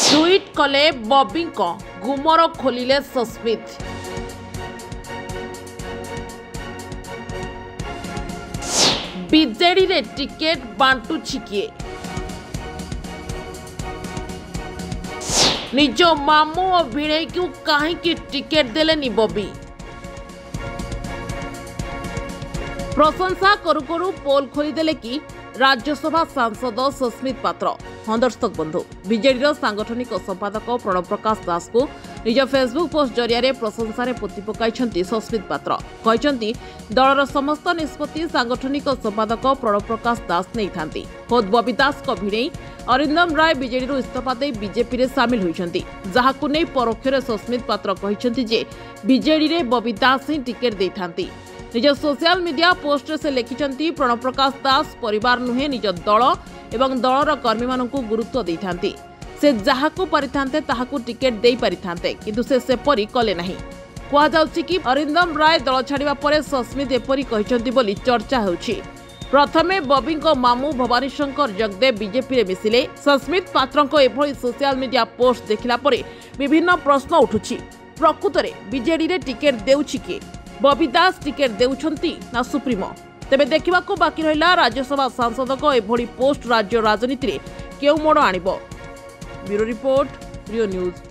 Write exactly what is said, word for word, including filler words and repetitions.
Tweet कले बॉबी गुमर खोलिले सस्मित। बीजेडी रे टिकेट बांटुछि किए? निज मामू और भिड़े को कहीं टिकेट देलेनी बॉबी? प्रशंसा करू करू पोल खोलीदेले कि राज्यसभा सांसद सस्मित पात्र। हाँ दर्शक बंधु, बीजेडी सांगठनिक संपादक प्रणव प्रकाश दास को निज फेसबुक पोस्ट जरिया प्रशंसा पोति पकाई सस्मित पात्र। कहते दलर समस्त निष्पत्ति सांगठनिक संपादक प्रणव प्रकाश दास नहीं थांती। खुद बॉबी दास को भिड़े अरिंदम राय बीजेडी इस्तीफा दे बीजेपी रे सामिल होइछंती, जाहाकु नै परोक्षरे सस्मित पात्र कहिसंती जे बीजेडी रे बॉबी दास ही टिकेट दे थांती। निज सोशल मीडिया पोस्ट से लिखिछंती प्रणव प्रकाश दास परिवार नुहे निज दल एवं दलर कर्मी मानकु गुरुत्व दे थांती। से जाहाकु परिथांते ताहाकु टिकेट दे परिथांते, किंतु से सेपरी कले नाही। कहा जाउछि कि अरिंदम राय दल छाड़िबा परे सस्मित एपरी कहिसंती बोली चर्चा होछि। प्रथमे बॉबी मामू भवानी शंकर जगदेव बीजेपी रे मिसिले। सस्मित पात्रंको एभली सोशल मीडिया पोस्ट देखिला परे विभिन्न प्रश्न उठुछि। प्रकृतरे बीजेडी रे टिकेट देउछि कि? बॉबी दास टिकेट देउछंती ना सुप्रीमो? तेबे देखिबाकू बाकी रहिला राज्यसभा सांसदक एभली पोस्ट राज्य राजनीति रे केउ मोड़ आनिबो। Bureau report, Rio news.